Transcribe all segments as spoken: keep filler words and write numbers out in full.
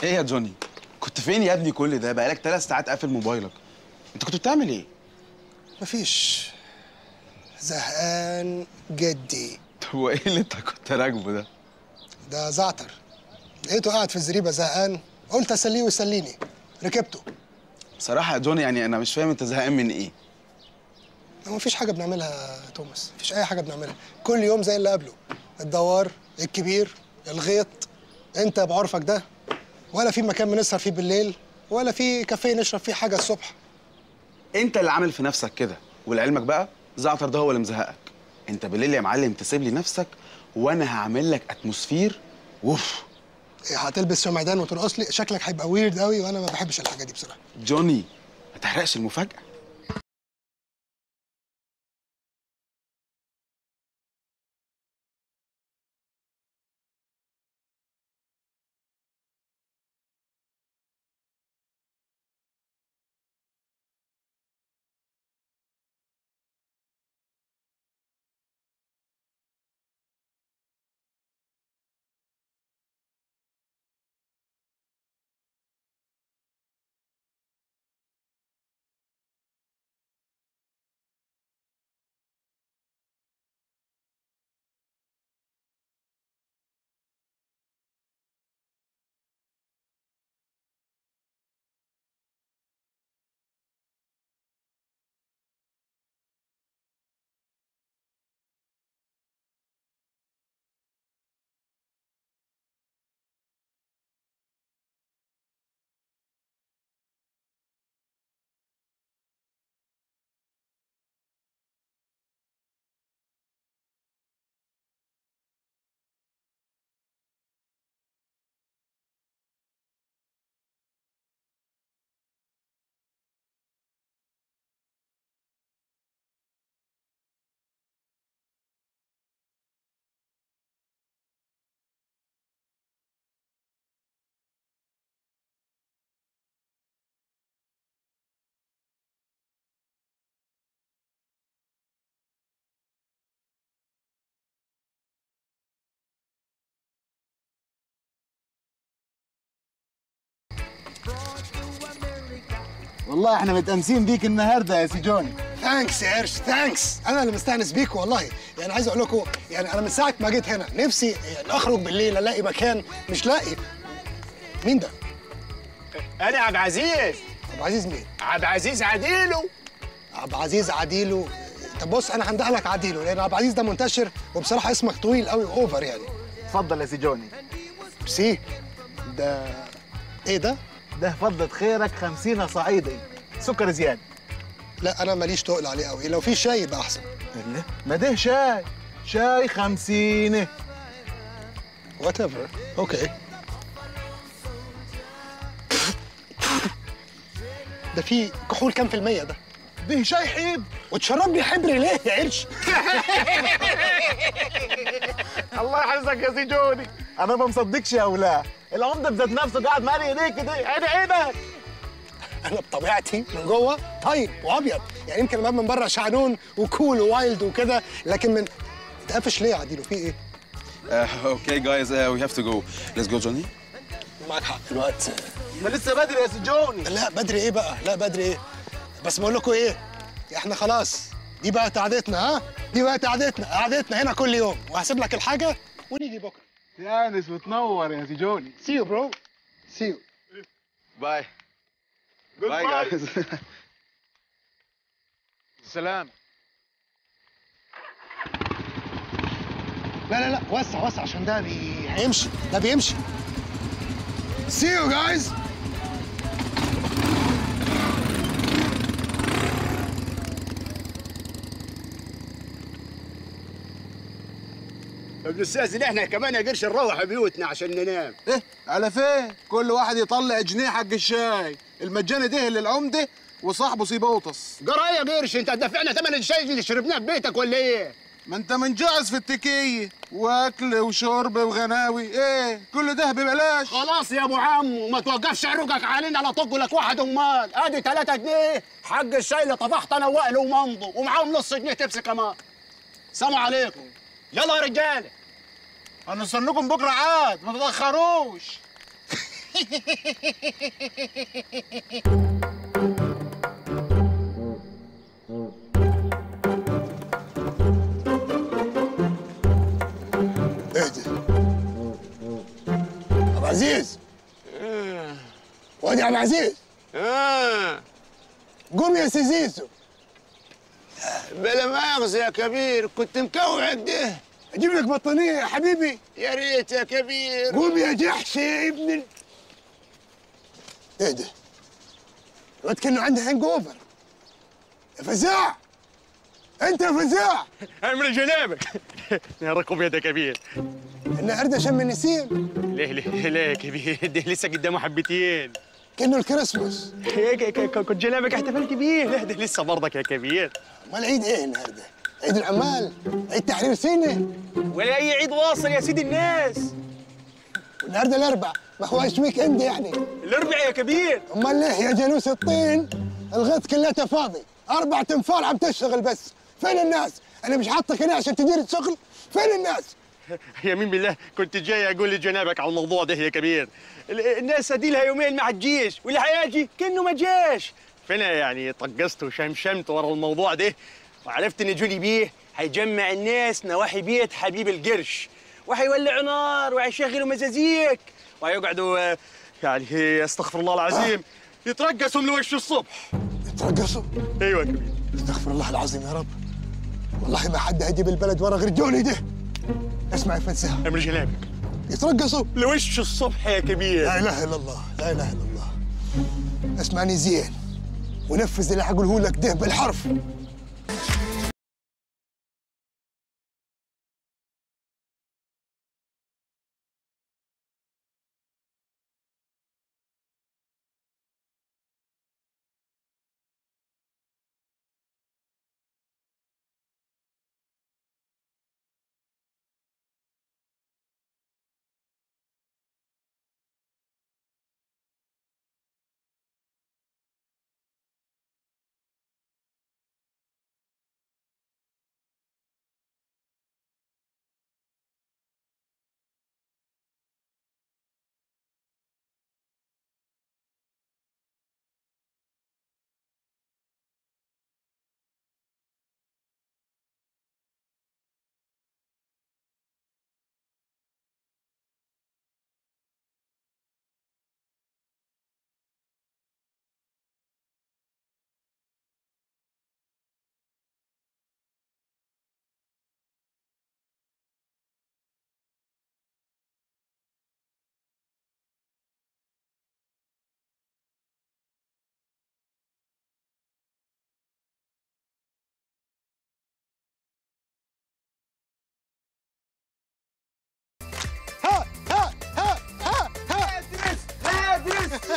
ايه يا جوني؟ كنت فين يا ابني كل ده؟ بقالك ثلاث ساعات قافل موبايلك. انت كنت بتعمل ايه؟ مفيش. زهقان جدي. هو ايه اللي انت كنت راكبه ده؟ ده زعتر. لقيته قاعد في الزريبه زهقان، قلت اسليه ويسليني، ركبته. بصراحه يا جوني يعني انا مش فاهم انت زهقان من ايه؟ مفيش حاجه بنعملها يا توماس، مفيش اي حاجه بنعملها، كل يوم زي اللي قبله. الدوار، الكبير، الغيط، انت بعرفك ده، ولا في مكان بنسهر فيه بالليل، ولا في كافيه نشرب فيه حاجه الصبح. انت اللي عامل في نفسك كده، ولعلمك بقى زعتر ده هو اللي مزهقك. انت بالليل يا معلم تسيب لي نفسك وانا هعمل لك اتموسفير. ووف. إيه، هتلبس شمعدان وترقص لي؟ شكلك هيبقى ويرد قوي، وانا ما بحبش الحاجه دي بصراحه. جوني ما تحرقش المفاجاه. والله احنا متأنسين بيك النهارده يا سي جوني. ثانكس يا قرش، ثانكس. انا اللي مستانس بيكوا والله. يعني عايز اقول لكم، يعني انا من ساعه ما جيت هنا نفسي يعني اخرج بالليل الاقي مكان، مش لاقي. مين ده؟ انا عبد العزيز. عبد العزيز مين؟ عبد العزيز عديلو. عبد العزيز عديلو. طب بص، انا هندق لك عديلو لان عبد العزيز ده منتشر، وبصراحه اسمك طويل قوي اوفر يعني. اتفضل يا سي جوني. سي ده ايه ده؟ ده فضة خيرك خمسين صعيدي، سكر زيادة. لا انا ماليش تقل عليه قوي، لو في شاي يبقى احسن. لا ما ده شاي، شاي خمسين. وات ايفر، اوكي. ده في كحول كام في المية ده؟ ده شاي حيب. وتشربني حبر ليه يا قرش؟ الله يحفظك يا سي جوني، انا ما مصدقش يا ولا العمده بذات نفسه قاعد مالي ايديك كده، عيني عينك. انا بطبيعتي من جوه طيب وابيض، يعني يمكن الباب من بره شعنون وكول ووايلد وكده، لكن من تقفش ليه يا عديلو؟ في ايه؟ اوكي جايز وي هاف تو جو. ليتس جو جوني. معاك حق، الوقت ما لسه بدري يا سي جوني. لا بدري ايه بقى؟ لا بدري ايه؟ بس بقول لكم ايه؟ احنا خلاص دي بقت قعدتنا، ها؟ دي بقت قعدتنا، قعدتنا هنا كل يوم، وهسيب لك الحاجه ونيجي بكره. يا انس وتنور يا سي جوني. سي يو برو، سي يو. باي. باي جايز. سلام. لا لا لا، وسع وسع عشان ده بي... هيمشي، ده بيمشي. سي يو جايز. بنستاذن احنا كمان يا قرش نروح بيوتنا عشان ننام. ايه على فين؟ كل واحد يطلع جنيه حق الشاي، المجاني ده للعمده وصاحبه سيبوطس. قرا يا قرش، انت هتدفعنا ثمن الشاي اللي شربناه في بيتك ولا ايه؟ ما انت منجعز في التكيه، واكل وشرب وغناوي، ايه كل ده ببلاش. خلاص يا ابو عمو، ما توقفش عروقك علينا، لا طق لك واحد امال. ادي ثلاثة جنيه حق الشاي اللي طفحت انا وائل ومنضو، ومعاهم نص جنيه تبسي كمان. سلام عليكم. يلا يا رجاله. هنستناكم بكره عاد، ما تتاخروش. اهدى ابو عزيز. وادي يا ابو عزيز. آه. قوم يا سيزيزو. بلا مؤاخذة يا كبير، كنت مكوعد ده. اجيب لك بطانيه يا حبيبي. يا ريت يا كبير. قوم يا جحش يا ابن ال... اهدى. الواد كانه عنده هانج اوفر. يا فزاع، انت يا فزاع. من جنابك. يا ركب يد يا كبير. النهارده شم النسيم. ليه ليه ليه يا كبير؟ ده لسه قدامه حبتين. كانه الكريسماس. كنت جنابك احتفلت بيه. لا ده لسه برضك يا كبير. امال عيد ايه النهارده؟ عيد العمال؟ عيد تحرير سيناء؟ ولا اي عيد واصل يا سيدي الناس. النهارده الاربع، ما هواش ويك اند يعني. الاربع يا كبير. امال ليه يا جلوس الطين؟ الغيط كلته فاضي، اربع تنفار عم تشتغل بس، فين الناس؟ انا مش حاطك هنا عشان تدير الشغل، فين الناس؟ يمين بالله كنت جاي اقول لجنابك على الموضوع ده يا كبير. ال- الناس ادي لها يومين ما حتجيش، واللي حيجي كانه ما جاش. فانا يعني طقست وشمشمت ورا الموضوع ده، وعرفت ان جوني بيه هيجمع الناس نواحي بيت حبيب القرش، وهيولعوا نار وهيشغلوا مزازيك وهيقعدوا آه، يعني استغفر الله العظيم يترقصوا من وش الصبح. يترقصوا؟ ايوه يا كبير. استغفر الله العظيم يا رب، والله ما حد هيجيب البلد ورا غير جوني ده. اسمع يا فزاع، امر جنابك. يترقصوا لوش الصبح يا كبير. لا اله الا الله، لا اله الا الله. اسمعني زين ونفذ اللي هقوله لك ده بالحرف. ها ها ها ها ها ادرس ادرس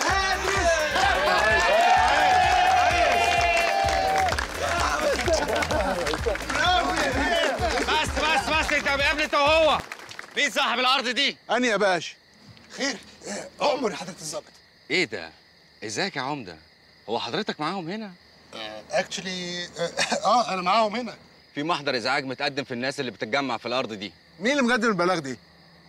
بس بس بس انت قبل انت وهو. مين صاحب الارض دي؟ أنا يا باشا. خير، آه، أؤمر يا حضرة الظابط. ايه ده؟ ازيك يا عمده؟ هو حضرتك معاهم هنا؟ اكشلي اه انا معاهم هنا. في محضر ازعاج متقدم في الناس اللي بتتجمع في الارض دي. مين اللي مقدم البلاغ دي؟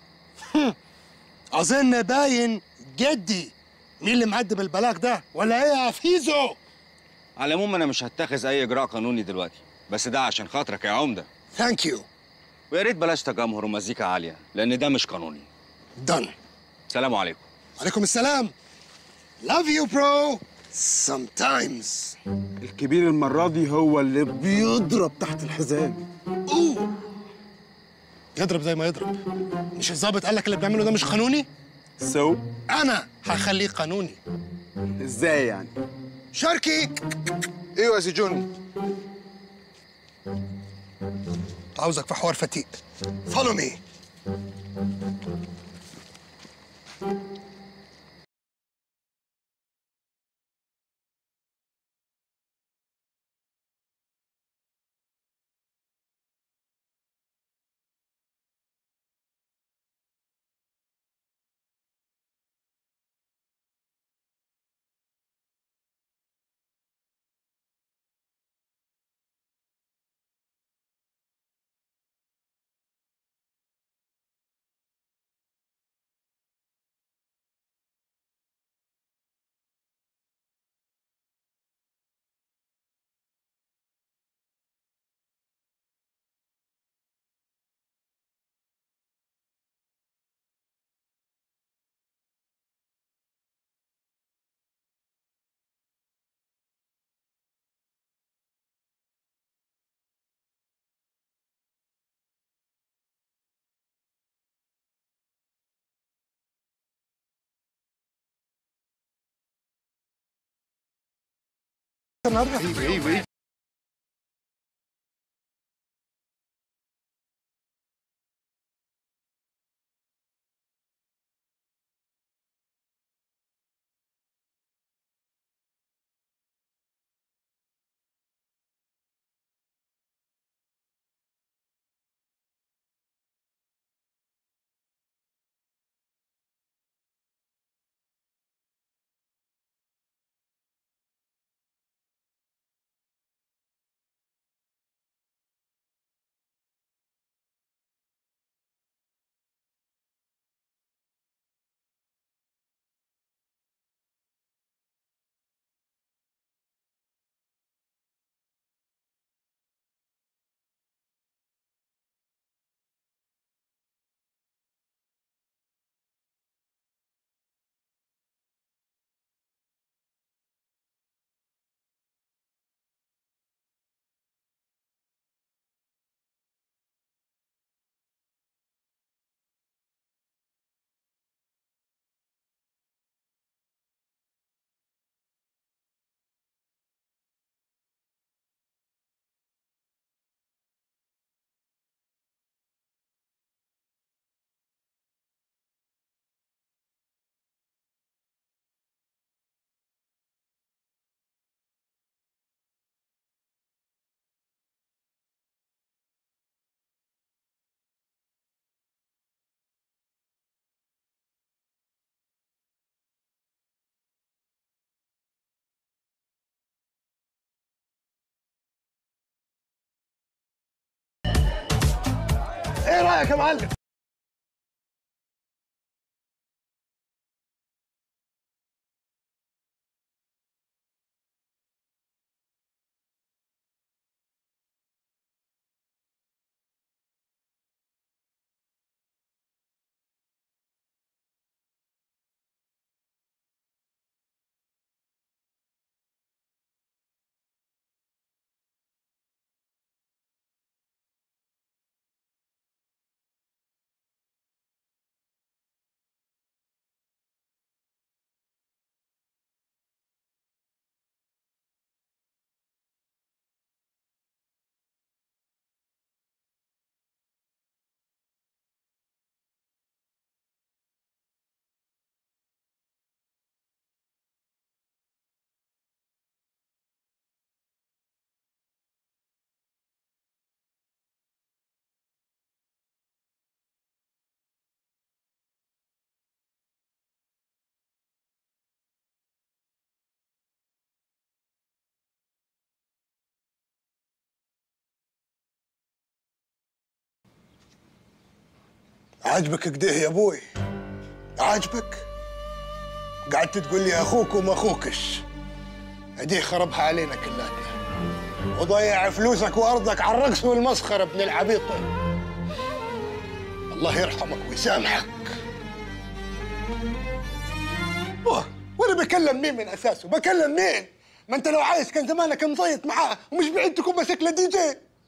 اظن باين جدي. مين اللي مقدم البلاغ ده ولا ايه يا فيزو؟ على العموم انا مش هتخذ اي اجراء قانوني دلوقتي، بس ده عشان خاطرك يا عمده. ثانك يو. ويا ريت بلاش تجمهر ومزيكا عاليه لان ده مش قانوني. دن. سلام عليكم. عليكم السلام. Love you bro. Sometimes. الكبير المرة دي هو اللي بيضرب تحت الحزام. اوه. يضرب زي ما يضرب. مش الظابط قال لك اللي بيعمله ده مش قانوني؟ سو انا هخليه قانوني. ازاي يعني؟ شاركي. ايوه يا سي جوني. عاوزك في حوار فتيق. Follow me. النهارده؟ ايوه ايوه ايوه. ايه رايك يا معلم؟ عاجبك كده يا ابوي؟ عاجبك؟ قعدت تقول لي اخوك وما اخوكش، اديه خربها علينا كلاتنا وضيع فلوسك وارضك على الرقص والمسخره ابن العبيطه. الله يرحمك ويسامحك. اوه وانا بكلم مين من اساسه؟ بكلم مين؟ ما انت لو عايز كان زمانك مزيط معاه ومش بعيد تكون ماسك له دي جي.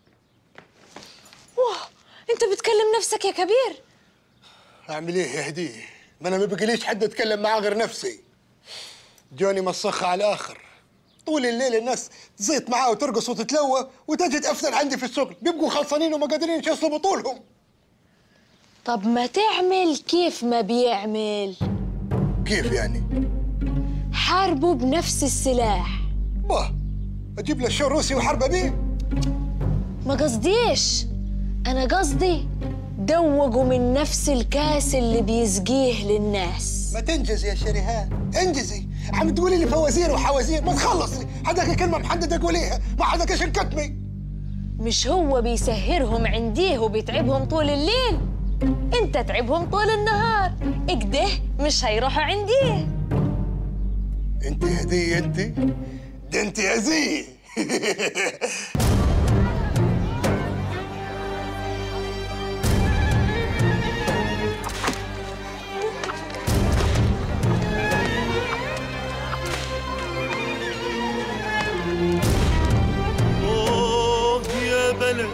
واه انت بتكلم نفسك يا كبير. اعمل ايه يا هديه؟ ما انا ما بقليش حد اتكلم معاه غير نفسي. جوني مسخه على الاخر، طول الليل الناس تزيط معاه وترقص وتتلوى وتجي تأفثر عندي في الشغل، بيبقوا خلصانين وما قادرين يشيلوا بطولهم. طب ما تعمل كيف ما بيعمل. كيف يعني؟ حاربوا بنفس السلاح. باه اجيب له الشو روسي وحربه بيه؟ ما قصديش، انا قصدي دوقوا من نفس الكاس اللي بيسقيه للناس. ما تنجز يا شريهان، انجزي. عم تقولي لي فوازير وحوازير، ما تخلصي. حدك كلمه محدده قوليها، ما حدك ايش الكتمي. مش هو بيسهرهم عنديه وبيتعبهم طول الليل؟ انت تعبهم طول النهار، اكده مش هيروحوا عنديه. انت يا دي انت ده انت يا زي. آه يا بلد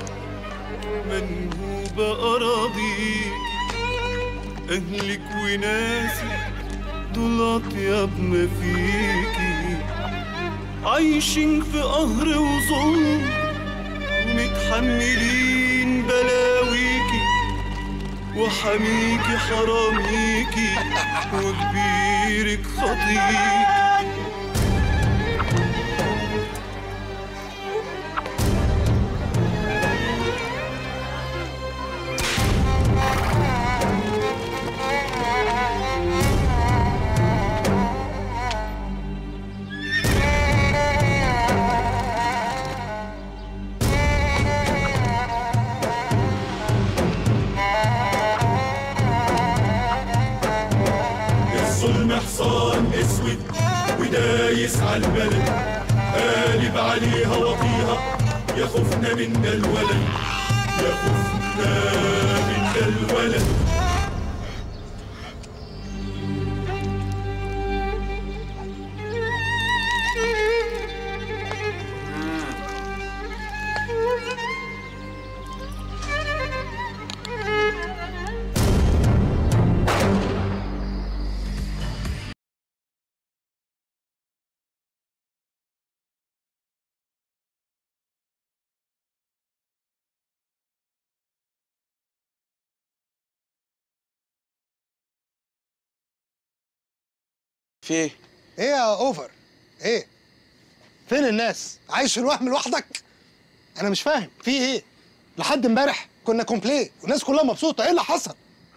منهوبة أراضيك، أهلك وناسك دول أطيب ما فيكي. عايشين في قهر وظلم ومتحملين بلاويكي وحميكي حراميكي وكبيرك خطيك. حصان اسود ودايس على البلد، قالب عليها وطيها، يا خوفنا من ده الولد، يا خوفنا من ده الولد. في ايه؟ ايه يا اوفر؟ ايه؟ فين الناس؟ عايش في الوهم لوحدك؟ انا مش فاهم في ايه؟ لحد امبارح كنا كومبلي والناس كلها مبسوطه، ايه اللي حصل؟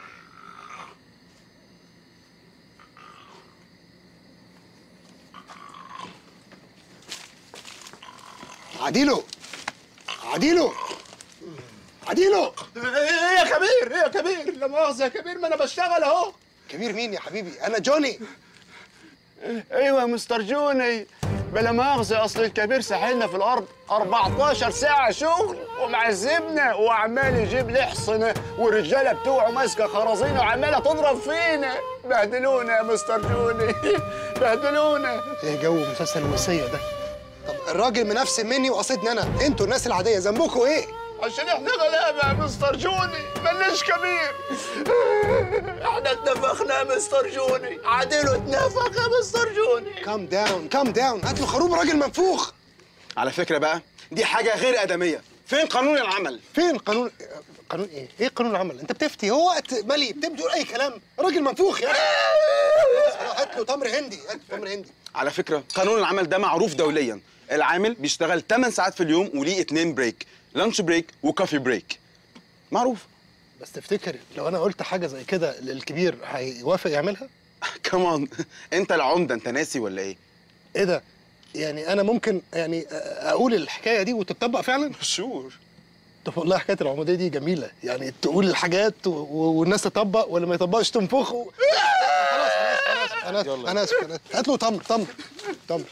عديلو عديلو عديلو ايه يا كبير؟ ايه يا كبير؟ لا مؤاخذة يا كبير، ما انا بشتغل اهو. كبير مين يا حبيبي؟ انا جوني. ايوه يا مستر جوني، بلا مؤاخذة، اصل الكبير ساحلنا في الارض أربعتاشر ساعة شغل ومعذبنا وعمال يجيب لي حصنة والرجالة بتوعه ماسكة خرازين وعمالة تضرب فينا. بهدلونا يا مستر جوني، بهدلونا. ايه جو مسلسل الوصية ده؟ طب الراجل منفسن مني وقصدني انا، انتوا الناس العادية ذنبكم ايه؟ عشان احنا غلابة يا مستر جوني، مالناش كبير. احنا اتنفخنا يا مستر جوني، عادله اتنفخ يا مستر جوني. كام داون كام داون، هات له خروب راجل منفوخ. على فكرة بقى دي حاجة غير آدمية، فين قانون العمل؟ فين قانون؟ قانون ايه؟ ايه قانون العمل؟ انت بتفتي، هو وقت مالي بتقول اي كلام، راجل منفوخ يا اخي. هات له تمر هندي، هات له تمر هندي. على فكرة قانون العمل ده معروف دوليا، العامل بيشتغل ثمان ساعات في اليوم وليه اتنين بريك، لانش بريك وكافي بريك. معروف. بس تفتكر لو انا قلت حاجة زي كده للكبير هيوافق يعملها؟ كمان انت العمدة، انت ناسي ولا ايه؟ ايه ده؟ يعني انا ممكن يعني اقول الحكاية دي وتتطبق فعلا؟ شور. طب والله حكاية العمودية دي جميلة، يعني تقول الحاجات و... والناس تطبق ولا ما يطبقش تنفخ و... خلاص انا اسف انا اسف انا اسف انا اسف. هات له تمر تمر تمر.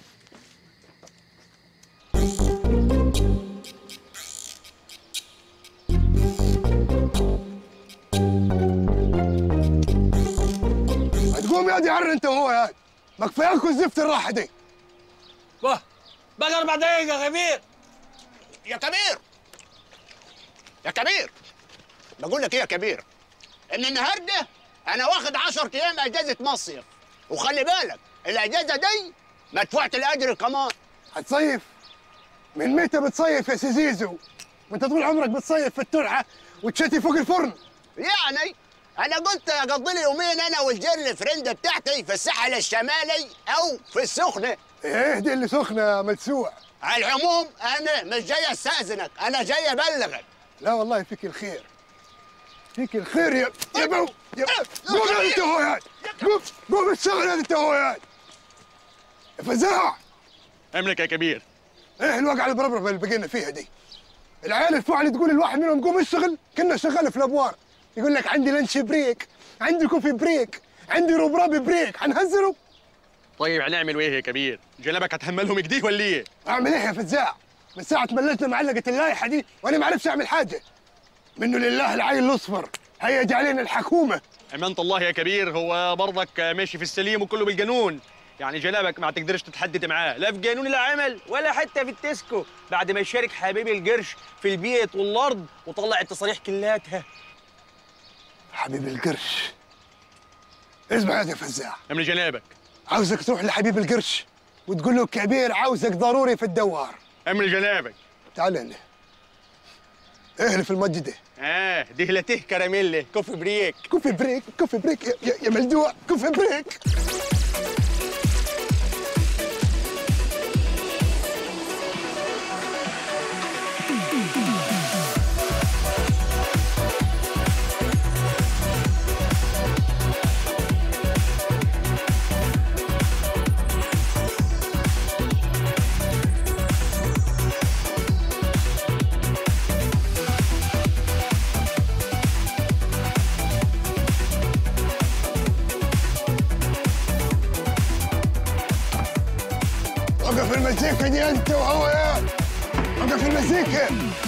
هتقوم يا دي عر انت وهو يا ما كفاياكوا الزفت الراحة دي. واه بقى اربع دقايق يا كبير. يا كبير يا كبير بقول لك ايه يا كبير، ان النهارده انا واخد عشرة ايام اجازه مصيف، وخلي بالك الاجازه دي مدفوعه الاجر كمان. هتصيف؟ من متى بتصيف يا سي زيزو؟ وانت طول عمرك بتصيف في الترعه وتشتي فوق الفرن. يعني انا قلت اقضي لي يومين انا والجيرل فريند بتاعتي في الساحل الشمالي او في السخنه. ايه دي اللي سخنه يا مدسوع؟ على العموم انا مش جاي استاذنك، انا جاي ابلغك. لا والله فيك الخير، فيك الخير يا يا بو يا قوم يا انت هو يا قوم قوم الشغل يا انت هو يا فزاع. املك يا كبير. ايه الوقعه البربره اللي بقينا فيها دي؟ العيال الفعلي تقول الواحد منهم قوم اشتغل كنا شغال في الابوار، يقول لك عندي لانش بريك، عندي كوفي بريك، عندي روبرابي بريك، حنهزره؟ طيب هنعمل ايه يا كبير؟ جنابك هتحملهم كده ولا ايه؟ اعمل ايه يا فزاع؟ من ساعة ما ملتنا معلقة اللائحة دي وانا ما عرفتش اعمل حاجة. منه لله العين الاصفر هيج علينا الحكومة. امانة الله يا كبير، هو برضك ماشي في السليم وكله بالقانون، يعني جنابك ما تقدرش تتحدد معاه لا في قانون العمل ولا حتى في التسكو بعد ما يشارك حبيبي القرش في البيت والارض وطلع التصاريح كلاتها. حبيب القرش؟ اسمع يا فزاع، امن جنابك، عاوزك تروح لحبيب القرش وتقول له الكبير عاوزك ضروري في الدوار. امر جنابك. تعال هنا. اهل في المج ده. اه دهلته كراميل كوفي بريك. كوفي بريك كوفي بريك يا, يا ملدوع كوفي بريك. وقف المزيكا دي انت وهو يا وقف المزيكا.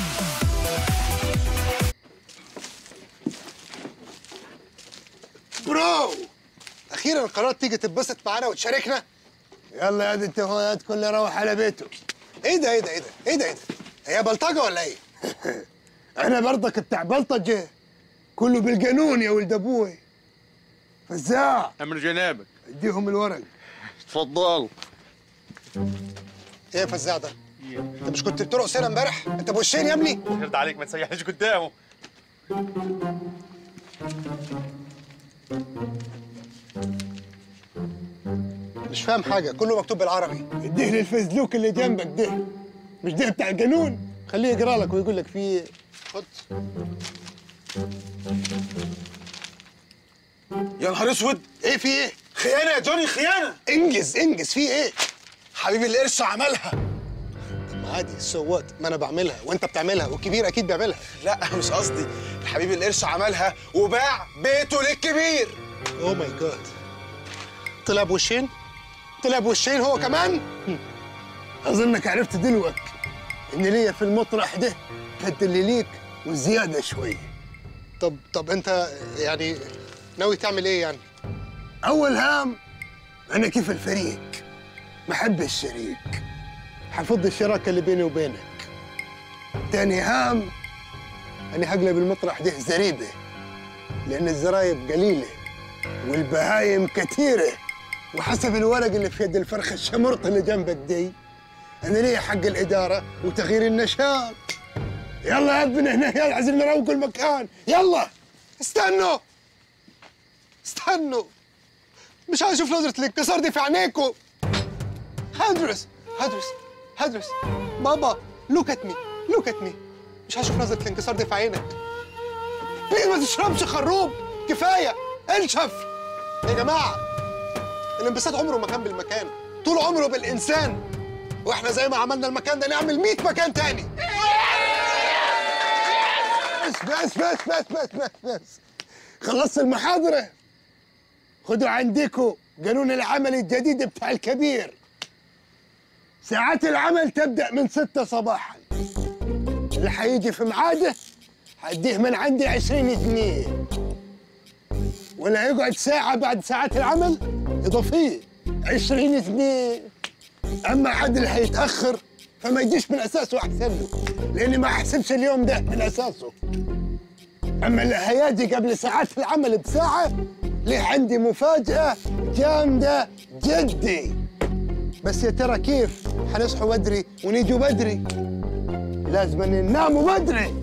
برو اخيرا قررت تيجي تتبسط معانا وتشاركنا. يلا يا دي التفاهات كله روح على بيته. ايه ده ايه ده ايه ده ايه ده ايه ده هي بلطجه ولا ايه؟ احنا برضك بتاع بلطجه كله بالقانون يا ولد ابوي. فزاع امر جنابك. اديهم الورق. اتفضل. ايه يا فزاع ده؟ انت مش كنت بترقص هنا امبارح؟ انت بوشين يا ابني؟ يرد عليك ما تسيحش قدامه. مش فاهم حاجه، كله مكتوب بالعربي. اديه للفزلوك اللي جنبك ده، مش ده بتاع القانون؟ خليه يقرا لك ويقول لك فيه. خد. يا نهار اسود، ايه في ايه؟ خيانه يا جوني، خيانه. انجز انجز، في ايه؟ حبيبي القرش عملها. طب ما عادي، السوات ما انا بعملها وانت بتعملها والكبير اكيد بيعملها. لا مش قصدي، حبيبي القرش عملها وباع بيته للكبير. اوه ماي جاد، طلع بوشين؟ طلع بوشين هو كمان؟ اظنك عرفت دلوقتي ان ليا في المطرح ده كانت اللي ليك وزياده شويه. طب طب انت يعني ناوي تعمل ايه يعني؟ اول هام انا كيف الفريق، محب الشريك، حفظ الشراكه اللي بيني وبينك. تاني هام انا هقلب المطرح ده زريبه، لان الزرايب قليله والبهايم كثيره، وحسب الورق اللي في يد الفرخه الشمرط اللي جنبك دي انا ليا حق الاداره وتغيير النشاط. يلا يا ابني هنا، يلا عايزين نروق المكان، يلا. استنوا استنوا، مش عايز اشوف نظره الانكسار دي في عينيكم. هدرس هدرس هدرس بابا، لوك ات مي لوك ات مي، مش عايز اشوف نظره الانكسار دي في عينك. بليز ما تشربش خروب، كفايه انشف. يا جماعه الانبساط عمره ما كان بالمكان، طول عمره بالانسان، واحنا زي ما عملنا المكان ده نعمل مية مكان تاني. بس بس بس بس بس بس بس خلصت المحاضرة؟ خدوا عندكم قانون العمل الجديد بتاع الكبير. ساعات العمل تبدأ من ستة صباحا، اللي هيجي في ميعاده هديه من عندي عشرين جنيه، واللي هيقعد ساعة بعد ساعات العمل إضافية عشرين جنيه. أما حد اللي هيتأخر فما يجيش من أساسه أحسن له، لأني ما أحسبش اليوم ده من أساسه. أما اللي هيجي قبل ساعات العمل بساعة ليه عندي مفاجأة جامدة جدي. بس يا ترى كيف حنصحوا بدري ونيجوا بدري؟ لازم نناموا بدري.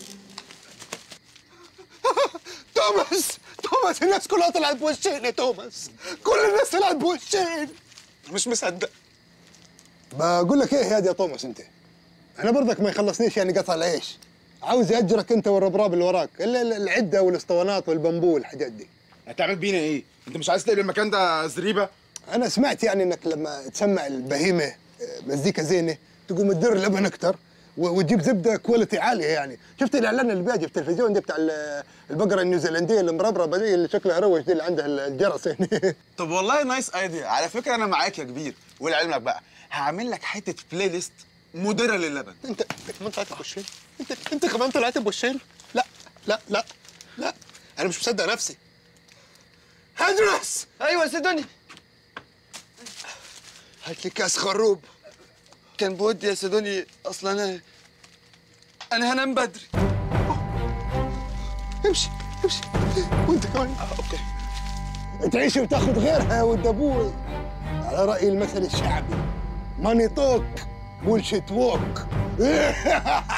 توماس توماس، الناس كلها طلعت بوشين يا توماس، كل الناس طلعت بوشين. مش مصدق. بقول لك ايه يا توماس، انت انا برضك ما يخلصنيش يعني قطع العيش، عاوز اجرك انت والربراب اللي وراك، العده والاسطوانات والبامبو والحاجات دي. هتعمل بينا ايه؟ انت مش عايز تقلب المكان ده زريبه؟ انا سمعت يعني انك لما تسمع البهيمه مزيكا زينه تقوم تدر لبن اكتر وتجيب زبده كواليتي عاليه. يعني شفت الاعلان اللي بيجي في التلفزيون ده بتاع البقره النيوزيلنديه المربربه دي اللي شكلها روش دي اللي عندها الجرس هنا؟ طب والله نايس ايديا، على فكره انا معاك يا كبير، ولعلمك بقى هعمل لك حته بلاي ليست مديره للبن. انت كمان طلعت بوشين؟ انت انت كمان طلعت بوشين؟ لا لا لا لا، انا مش مصدق نفسي. هدرس. ايوه سيدوني. هات لي كاس خروب. كان بودي يا سيدوني، اصلا انا انا هنام بدري. امشي امشي وانت كمان. آه، اوكي. تعيش وتاخد غيرها يا ولد ابوي. على رأي المثل الشعبي، ماني توك بولشيت ووك.